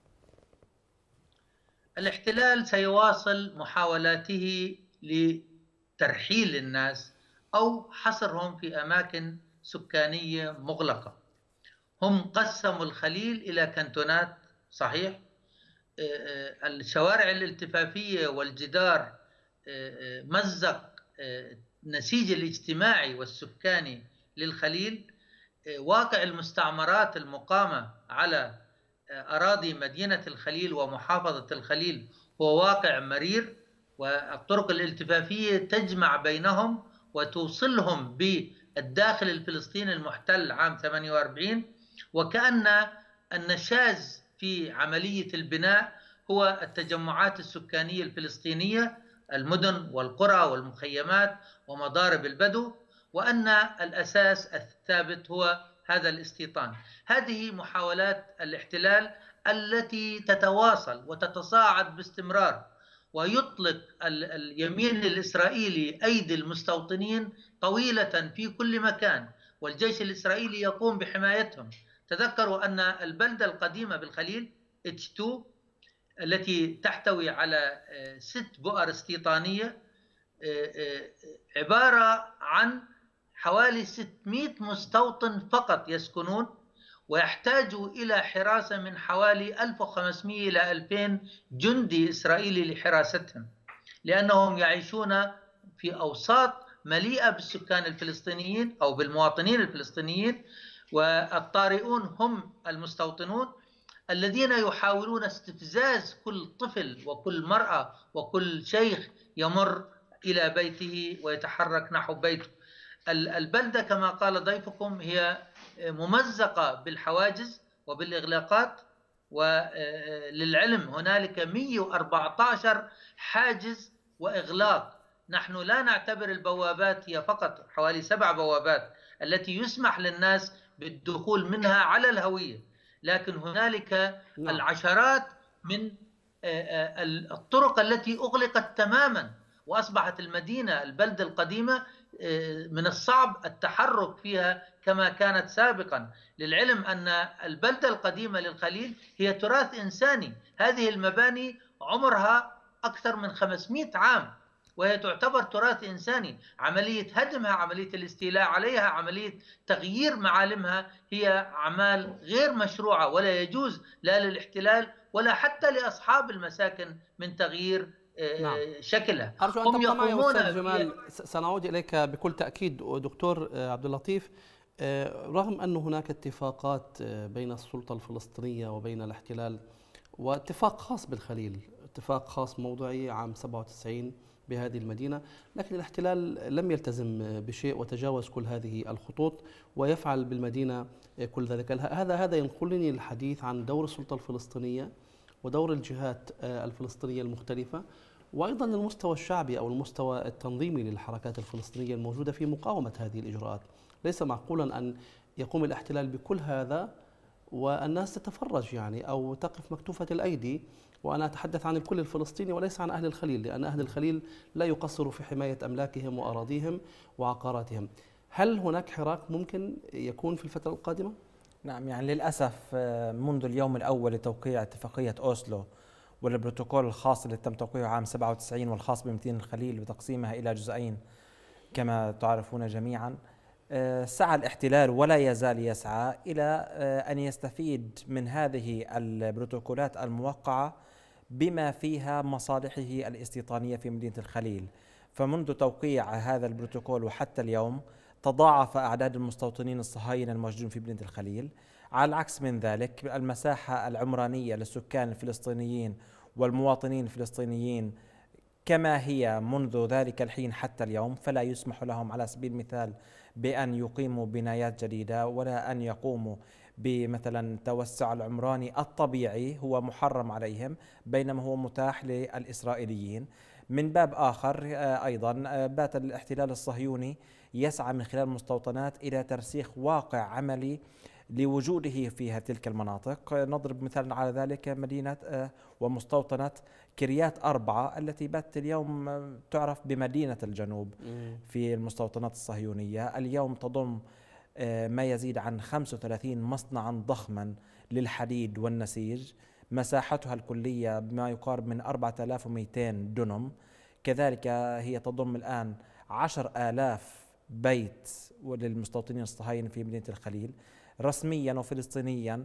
الاحتلال سيواصل محاولاته لترحيل الناس أو حصرهم في أماكن سكانية مغلقة. هم قسموا الخليل إلى كنتونات، صحيح. الشوارع الالتفافية والجدار مزق النسيج الاجتماعي والسكاني للخليل. واقع المستعمرات المقامة على أراضي مدينة الخليل ومحافظة الخليل هو واقع مرير، والطرق الالتفافية تجمع بينهم وتوصلهم بالداخل الفلسطيني المحتل عام ثمانية وأربعين. وكأن النشاز في عملية البناء هو التجمعات السكانية الفلسطينية، المدن والقرى والمخيمات ومضارب البدو، وأن الأساس الثابت هو هذا الاستيطان. هذه محاولات الاحتلال التي تتواصل وتتصاعد باستمرار، ويطلق اليمين الإسرائيلي أيدي المستوطنين طويلة في كل مكان، والجيش الإسرائيلي يقوم بحمايتهم. تذكروا أن البلدة القديمة بالخليل إتش تو التي تحتوي على ست بؤر استيطانية عبارة عن حوالي ستمئة مستوطن فقط يسكنون، ويحتاجوا إلى حراسة من حوالي ألف وخمسمئة إلى ألفين جندي إسرائيلي لحراستهم، لأنهم يعيشون في أوساط مليئة بالسكان الفلسطينيين أو بالمواطنين الفلسطينيين، والطارئون هم المستوطنون الذين يحاولون استفزاز كل طفل وكل مرأة وكل شيخ يمر إلى بيته ويتحرك نحو بيته. البلدة كما قال ضيفكم هي ممزقة بالحواجز وبالإغلاقات، وللعلم هنالك مئة وأربعة عشر حاجز وإغلاق. نحن لا نعتبر البوابات هي فقط حوالي سبع بوابات التي يسمح للناس بالدخول منها على الهوية، لكن هنالك العشرات من الطرق التي أغلقت تماما، وأصبحت المدينة البلدة القديمة من الصعب التحرك فيها كما كانت سابقا. للعلم أن البلدة القديمة للخليل هي تراث إنساني، هذه المباني عمرها أكثر من خمسمئة عام وهي تعتبر تراث إنساني. عملية هدمها، عملية الاستيلاء عليها، عملية تغيير معالمها هي أعمال غير مشروعة، ولا يجوز لا للاحتلال ولا حتى لأصحاب المساكن من تغيير نعم. شكلها. أرجو أن تبقى معي أستاذ جمال، سنعود إليك بكل تأكيد. دكتور عبد اللطيف، رغم أن هناك اتفاقات بين السلطة الفلسطينية وبين الاحتلال، واتفاق خاص بالخليل، اتفاق خاص موضوعي عام سبعة وتسعين بهذه المدينة، لكن الاحتلال لم يلتزم بشيء وتجاوز كل هذه الخطوط ويفعل بالمدينة كل ذلك. هذا هذا ينقلني للحديث عن دور السلطة الفلسطينية ودور الجهات الفلسطينية المختلفة، وأيضا المستوى الشعبي أو المستوى التنظيمي للحركات الفلسطينية الموجودة في مقاومة هذه الإجراءات. ليس معقولا أن يقوم الاحتلال بكل هذا والناس تتفرج يعني أو تقف مكتوفة الأيدي. وأنا أتحدث عن الكل الفلسطيني وليس عن أهل الخليل، لأن أهل الخليل لا يقصروا في حماية أملاكهم وأراضيهم وعقاراتهم. هل هناك حراك ممكن يكون في الفترة القادمة؟ نعم، يعني للأسف منذ اليوم الأول لتوقيع اتفاقية أوسلو والبروتوكول الخاص اللي تم توقيعه عام سبعة وتسعين والخاص بمدينة الخليل وتقسيمها إلى جزئين كما تعرفون جميعا، سعى الاحتلال ولا يزال يسعى إلى أن يستفيد من هذه البروتوكولات الموقعة بما فيها مصالحه الاستيطانية في مدينة الخليل. فمنذ توقيع هذا البروتوكول وحتى اليوم تضاعف أعداد المستوطنين الصهاينة الموجودين في مدينة الخليل. على العكس من ذلك، المساحة العمرانية للسكان الفلسطينيين والمواطنين الفلسطينيين كما هي منذ ذلك الحين حتى اليوم، فلا يسمح لهم على سبيل المثال بأن يقيموا بنايات جديدة ولا أن يقوموا بمثلا التوسع العمراني الطبيعي، هو محرم عليهم بينما هو متاح للإسرائيليين. من باب آخر أيضا بات الاحتلال الصهيوني يسعى من خلال المستوطنات إلى ترسيخ واقع عملي لوجوده فيها تلك المناطق. نضرب مثال على ذلك مدينة ومستوطنة كريات أربعة التي بات اليوم تعرف بمدينة الجنوب في المستوطنات الصهيونية. اليوم تضم ما يزيد عن خمسة وثلاثين مصنعا ضخما للحديد والنسيج، مساحتها الكلية بما يقارب من أربعة آلاف ومئتين دنم. كذلك هي تضم الآن عشر آلاف بيت للمستوطنين الصهاينة في مدينة الخليل. رسميا وفلسطينيا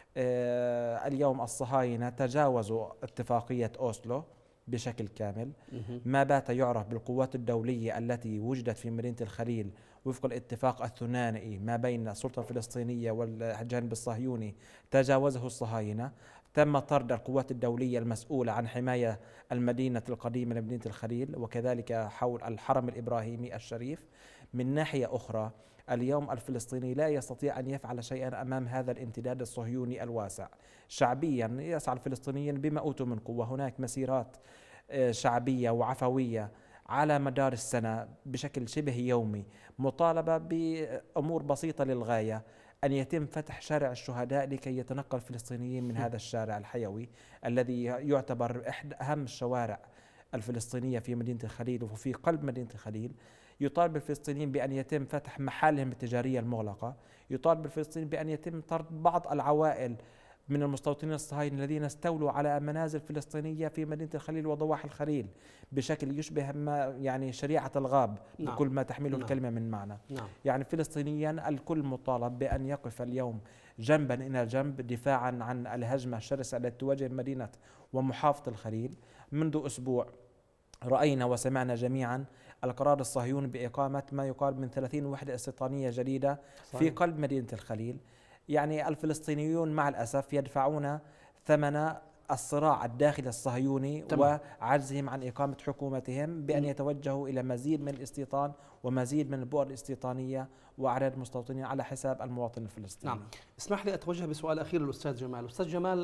اليوم الصهاينة تجاوزوا اتفاقية أوسلو بشكل كامل. ما بات يعرف بالقوات الدولية التي وجدت في مدينة الخليل وفق الاتفاق الثنائي ما بين السلطة الفلسطينية والجانب الصهيوني تجاوزه الصهاينة. تم طرد القوات الدولية المسؤولة عن حماية المدينة القديمة لمدينة الخليل وكذلك حول الحرم الإبراهيمي الشريف. من ناحية أخرى اليوم الفلسطيني لا يستطيع أن يفعل شيئا أمام هذا الامتداد الصهيوني الواسع. شعبيا يسعى الفلسطينيين بما أوتوا من قوة، هناك مسيرات شعبية وعفوية على مدار السنة بشكل شبه يومي مطالبة بأمور بسيطة للغاية، أن يتم فتح شارع الشهداء لكي يتنقل الفلسطينيين من هذا الشارع الحيوي الذي يعتبر إحدى أهم الشوارع الفلسطينية في مدينة الخليل وفي قلب مدينة الخليل. يطالب الفلسطينيين بأن يتم فتح محالهم التجارية المغلقة، يطالب الفلسطينيين بأن يتم طرد بعض العوائل من المستوطنين الصهاينة الذين استولوا على منازل فلسطينية في مدينة الخليل وضواحي الخليل بشكل يشبه ما يعني شريعة الغاب. نعم. بكل ما تحمله نعم. الكلمة من معنى. نعم. يعني فلسطينيا الكل مطالب بأن يقف اليوم جنبا إلى جنب دفاعا عن الهجمة الشرسة التي تواجه مدينة ومحافظة الخليل. منذ أسبوع رأينا وسمعنا جميعا القرار الصهيوني بإقامة ما يقارب من ثلاثين وحدة استيطانية جديدة صحيح. في قلب مدينة الخليل. يعني الفلسطينيون مع الأسف يدفعون ثمن الصراع الداخلي الصهيوني تمام. وعجزهم عن إقامة حكومتهم بأن يتوجهوا إلى مزيد من الاستيطان ومزيد من البؤر الاستيطانية وأعداد المستوطنين على حساب المواطن الفلسطيني. نعم. اسمح لي أتوجه بسؤال أخير للأستاذ جمال. أستاذ جمال،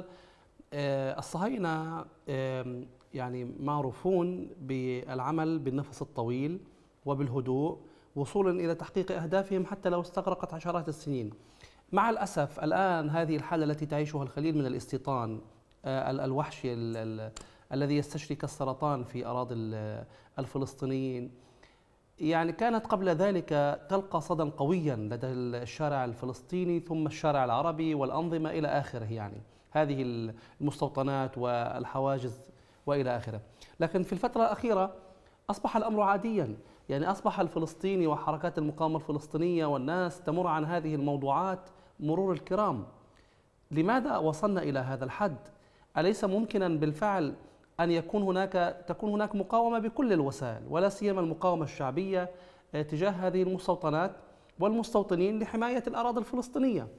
آه الصهاينة آه يعني معروفون بالعمل بالنفس الطويل وبالهدوء وصولا إلى تحقيق أهدافهم حتى لو استغرقت عشرات السنين. مع الأسف الآن هذه الحالة التي تعيشها الخليل من الاستيطان آه الوحشي ال ال الذي يستشري كالسرطان في أراضي الفلسطينيين، يعني كانت قبل ذلك تلقى صدى قويا لدى الشارع الفلسطيني ثم الشارع العربي والأنظمة إلى آخره، يعني هذه المستوطنات والحواجز وإلى آخره. لكن في الفترة الأخيرة أصبح الأمر عاديا، يعني أصبح الفلسطيني وحركات المقاومة الفلسطينية والناس تمر عن هذه الموضوعات مرور الكرام. لماذا وصلنا إلى هذا الحد؟ أليس ممكنا بالفعل أن يكون هناك تكون هناك مقاومة بكل الوسائل ولا سيما المقاومة الشعبية تجاه هذه المستوطنات والمستوطنين لحماية الأراضي الفلسطينية؟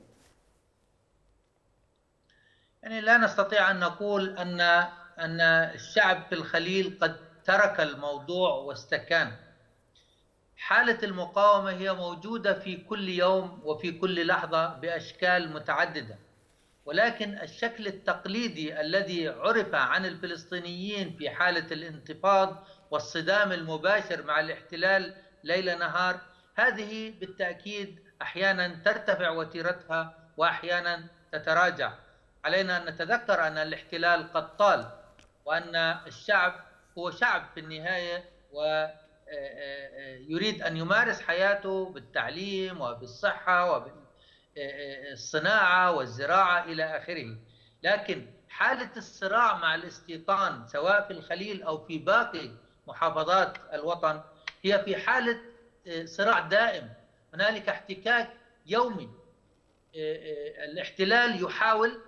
يعني لا نستطيع أن نقول أن أن الشعب في الخليل قد ترك الموضوع واستكان. حالة المقاومة هي موجودة في كل يوم وفي كل لحظة بأشكال متعددة، ولكن الشكل التقليدي الذي عرف عن الفلسطينيين في حالة الانتفاض والصدام المباشر مع الاحتلال ليل نهار، هذه بالتأكيد أحيانا ترتفع وتيرتها وأحيانا تتراجع. علينا أن نتذكر أن الاحتلال قد طال وأن الشعب هو شعب في النهاية، يريد أن يمارس حياته بالتعليم وبالصحة وبالصناعة والزراعة إلى آخره. لكن حالة الصراع مع الاستيطان سواء في الخليل أو في باقي محافظات الوطن هي في حالة صراع دائم، هنالك احتكاك يومي. الاحتلال يحاول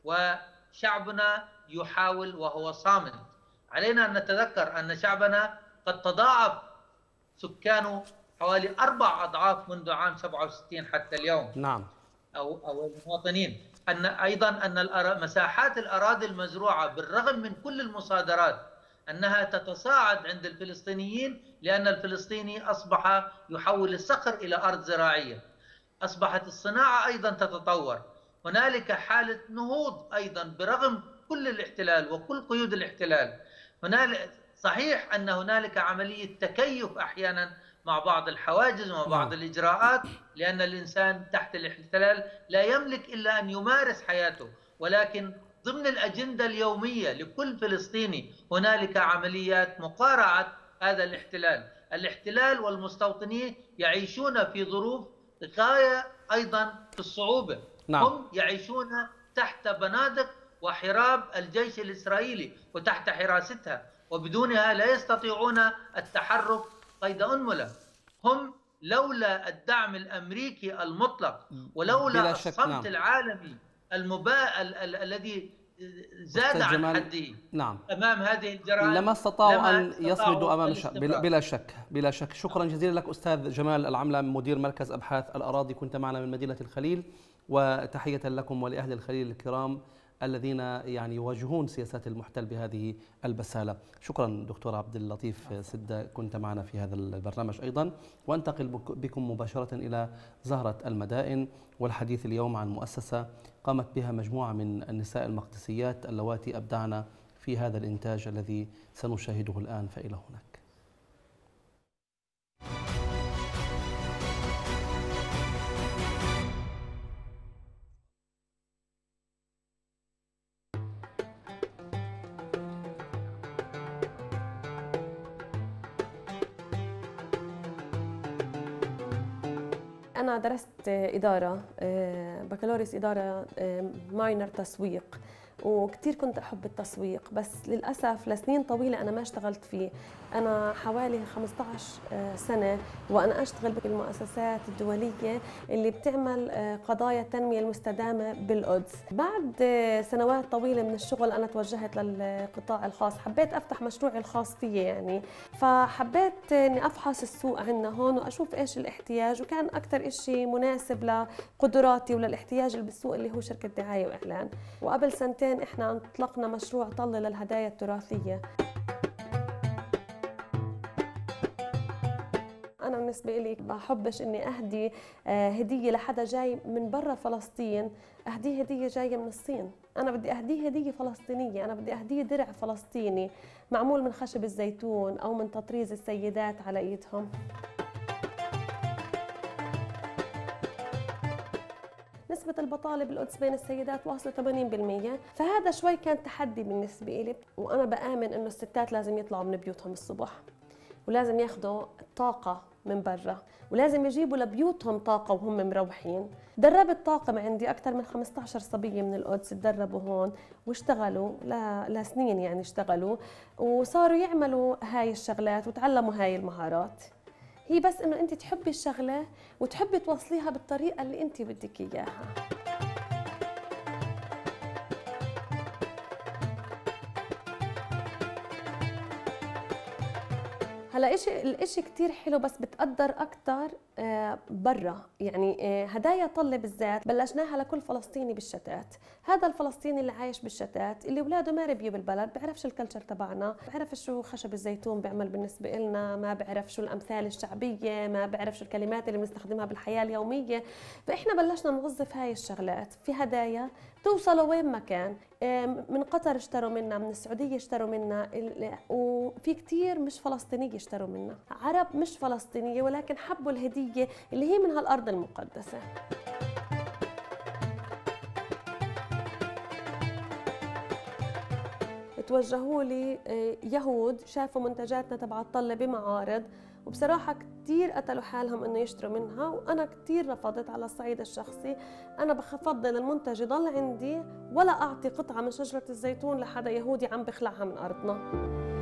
وشعبنا يحاول وهو صامت. علينا أن نتذكر أن شعبنا قد تضاعف سكانه حوالي أربع أضعاف منذ عام سبعة وستين حتى اليوم. نعم. أو أو المواطنين. أن أيضا أن مساحات الأراضي المزروعة بالرغم من كل المصادرات أنها تتصاعد عند الفلسطينيين، لأن الفلسطيني أصبح يحول الصخر إلى أرض زراعية. أصبحت الصناعة أيضا تتطور. هنالك حالة نهوض أيضا برغم كل الاحتلال وكل قيود الاحتلال. هنالك صحيح أن هنالك عملية تكيف أحيانا مع بعض الحواجز ومع بعض الإجراءات، لأن الإنسان تحت الاحتلال لا يملك إلا أن يمارس حياته، ولكن ضمن الأجندة اليومية لكل فلسطيني هنالك عمليات مقارعة هذا الاحتلال. الاحتلال والمستوطنين يعيشون في ظروف غاية أيضا في الصعوبة. نعم. هم يعيشون تحت بنادق وحراب الجيش الإسرائيلي وتحت حراستها، وبدونها لا يستطيعون التحرك قيد أنملة. هم لولا الدعم الأمريكي المطلق ولولا الصمت نعم. العالمي المبا... ال... ال... الذي زاد عن حده نعم. أمام هذه الجرائم لما استطاعوا لما أن يصمدوا أمام الشعب. بلا شك بلا شك. شكرا جزيلا لك أستاذ جمال العملة، مدير مركز أبحاث الأراضي، كنت معنا من مدينة الخليل، وتحية لكم ولأهل الخليل الكرام الذين يعني يواجهون سياسات المحتل بهذه البسالة. شكرا دكتور عبد اللطيف سدة، كنت معنا في هذا البرنامج أيضا. وانتقل بكم مباشرة إلى زهرة المدائن، والحديث اليوم عن مؤسسة قامت بها مجموعة من النساء المقدسيات اللواتي أبدعن في هذا الإنتاج الذي سنشاهده الآن. فإلى هناك. أنا درست إدارة، بكالوريوس إدارة، ماينر تسويق، وكتير كنت أحب التسويق، بس للأسف لسنين طويلة أنا ما اشتغلت فيه. أنا حوالي خمسة عشر سنة وأنا أشتغل بالمؤسسات الدولية اللي بتعمل قضايا التنمية المستدامة بالقدس. بعد سنوات طويلة من الشغل أنا توجهت للقطاع الخاص، حبيت أفتح مشروعي الخاص فيه يعني، فحبيت أني أفحص السوق عندنا هون وأشوف إيش الاحتياج، وكان أكثر إشي مناسب لقدراتي وللاحتياج اللي بالسوق اللي هو شركة دعاية وإعلان. وقبل سنتين إحنا أطلقنا مشروع طل للهدايا التراثية. أنا بالنسبة لي بحبش إني أهدي هدية لحدا جاي من برا فلسطين، أهديه هدية جاية من الصين. أنا بدي أهديه هدية فلسطينية، أنا بدي أهديه درع فلسطيني معمول من خشب الزيتون أو من تطريز السيدات على إيدهم. نسبة البطالة بالقدس بين السيدات واصلة ثمانين بالمئة، فهذا شوي كان تحدي بالنسبة لي. وأنا بآمن إنه الستات لازم يطلعوا من بيوتهم الصبح، ولازم ياخذوا الطاقة من برا، ولازم يجيبوا لبيوتهم طاقة وهم مروحين. دربت طاقم عندي أكثر من خمسة عشر صبية من القدس تدربوا هون واشتغلوا لسنين، يعني اشتغلوا وصاروا يعملوا هاي الشغلات وتعلموا هاي المهارات. هي بس إنه أنت تحبي الشغلة وتحبي توصليها بالطريقة اللي أنت بدك إياها. هلا إشي الإشي كتير حلو، بس بتقدر أكتر آه برا. يعني آه هدايا طلة بالذات بلشناها لكل فلسطيني بالشتات. هذا الفلسطيني اللي عايش بالشتات اللي أولاده ما ربيوا بالبلد، بعرفش الكلتشر تبعنا، بعرف شو خشب الزيتون بيعمل بالنسبة لنا، ما بعرف شو الأمثال الشعبية، ما بعرف شو الكلمات اللي بنستخدمها بالحياة اليومية. فإحنا بلشنا نوظف هاي الشغلات في هدايا توصلوا وين ما كان. من قطر اشتروا منا، من السعودية اشتروا منا، وفي كتير مش فلسطينية اشتروا منا، عرب مش فلسطينية ولكن حبوا الهدية اللي هي من هالأرض المقدسة. توجهوا لي يهود، شافوا منتجاتنا تبع الطلة بمعارض وبصراحة كتير قتلوا حالهم إنه يشتروا منها، وأنا كتير رفضت على الصعيد الشخصي. أنا بفضل المنتج يضل عندي ولا أعطي قطعة من شجرة الزيتون لحدا يهودي عم بخلعها من أرضنا.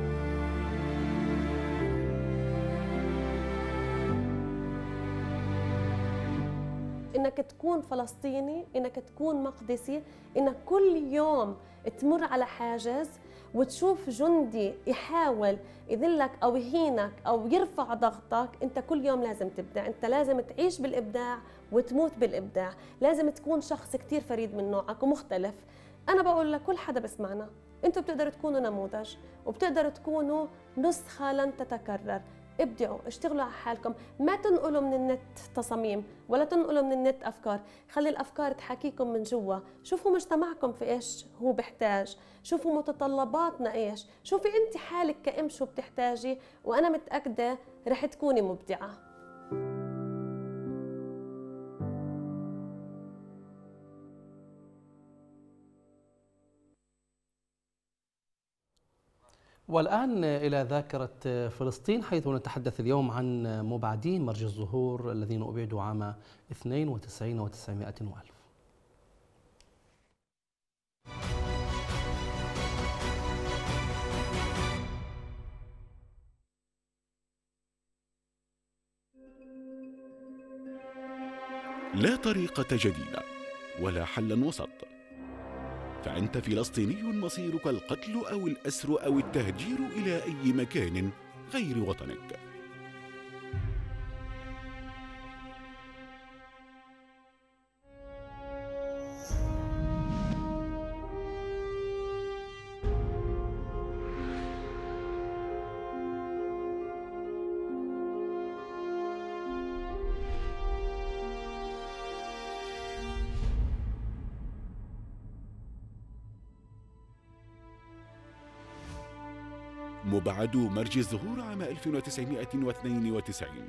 إنك تكون فلسطيني، إنك تكون مقدسي، إنك كل يوم تمر على حاجز وتشوف جندي يحاول يذلك أو يهينك أو يرفع ضغطك، أنت كل يوم لازم تبدع، أنت لازم تعيش بالإبداع وتموت بالإبداع، لازم تكون شخص كتير فريد من نوعك ومختلف. أنا بقول لكل حدا بسمعنا، أنتوا بتقدروا تكونوا نموذج وبتقدروا تكونوا نسخة لن تتكرر. ابدعوا، اشتغلوا على حالكم، ما تنقلوا من النت تصاميم ولا تنقلوا من النت أفكار، خلي الأفكار تحاكيكم من جوا. شوفوا مجتمعكم في إيش هو بيحتاج، شوفوا متطلباتنا إيش، شوفي أنت حالك كأم شو بتحتاجي، وأنا متأكدة رح تكوني مبدعة. والآن إلى ذاكرة فلسطين، حيث نتحدث اليوم عن مبعدين مرج الزهور الذين أبعدوا عام اثنين وتسعين وتسعمائة وألف. لا طريقة جديدة ولا حلا وسط، فأنت فلسطيني مصيرك القتل أو الأسر أو التهجير إلى أي مكان غير وطنك. مبعد مرج الزهور عام ألف وتسعمائة واثنين وتسعين.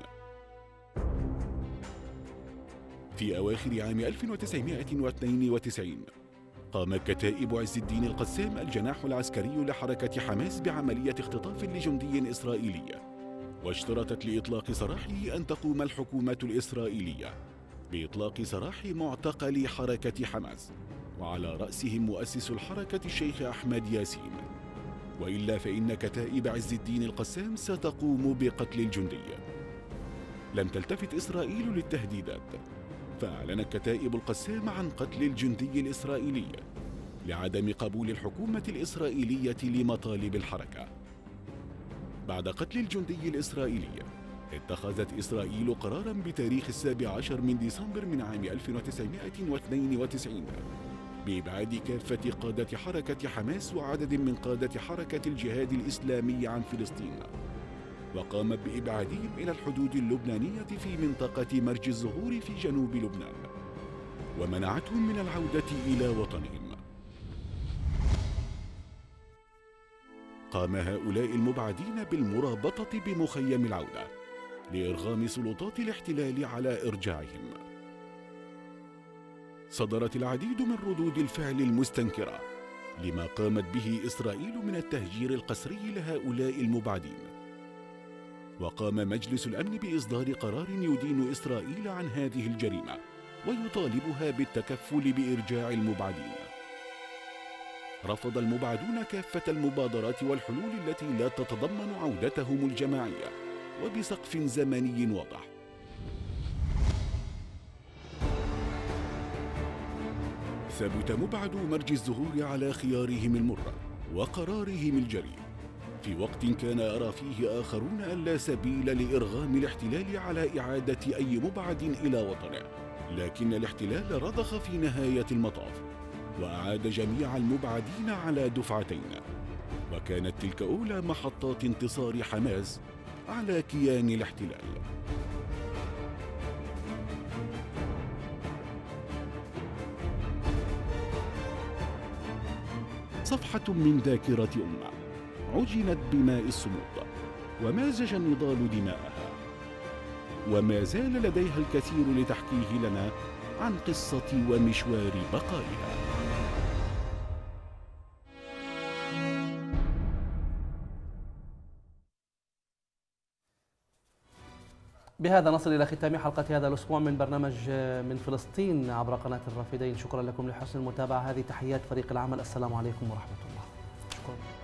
في أواخر عام ألف وتسعمائة واثنين وتسعين قام كتائب عز الدين القسام الجناح العسكري لحركة حماس بعملية اختطاف لجندي إسرائيلي، واشترطت لإطلاق سراحه أن تقوم الحكومة الإسرائيلية بإطلاق سراح معتقلي حركة حماس، وعلى رأسهم مؤسس الحركة الشيخ أحمد ياسين، وإلا فإن كتائب عز الدين القسام ستقوم بقتل الجندي. لم تلتفت إسرائيل للتهديدات، فأعلنت كتائب القسام عن قتل الجندي الإسرائيلي لعدم قبول الحكومة الإسرائيلية لمطالب الحركة. بعد قتل الجندي الإسرائيلي اتخذت إسرائيل قراراً بتاريخ السابع عشر من ديسمبر من عام ألف وتسعمائة واثنين وتسعين بإبعاد كافة قادة حركة حماس وعدد من قادة حركة الجهاد الإسلامي عن فلسطين، وقامت بإبعادهم إلى الحدود اللبنانية في منطقة مرج الزهور في جنوب لبنان، ومنعتهم من العودة إلى وطنهم. قام هؤلاء المبعدين بالمرابطة بمخيم العودة لإرغام سلطات الاحتلال على إرجاعهم. صدرت العديد من ردود الفعل المستنكرة لما قامت به إسرائيل من التهجير القسري لهؤلاء المبعدين، وقام مجلس الأمن بإصدار قرار يدين إسرائيل عن هذه الجريمة ويطالبها بالتكفل بإرجاع المبعدين. رفض المبعدون كافة المبادرات والحلول التي لا تتضمن عودتهم الجماعية وبسقف زمني واضح. ثبت مبعد مرج الزهور على خيارهم المرة وقرارهم الجريء في وقت كان يرى فيه آخرون أن لا سبيل لإرغام الاحتلال على إعادة أي مبعد إلى وطنه، لكن الاحتلال رضخ في نهاية المطاف وأعاد جميع المبعدين على دفعتين، وكانت تلك أولى محطات انتصار حماس على كيان الاحتلال. صفحة من ذاكرة أمة عجنت بماء الصمود ومازج النضال دماءها، وما زال لديها الكثير لتحكيه لنا عن قصة ومشوار بقائها. بهذا نصل إلى ختام حلقة هذا الأسبوع من برنامج من فلسطين عبر قناة الرافدين. شكرا لكم لحسن المتابعة. هذه تحيات فريق العمل. السلام عليكم ورحمة الله. شكرا.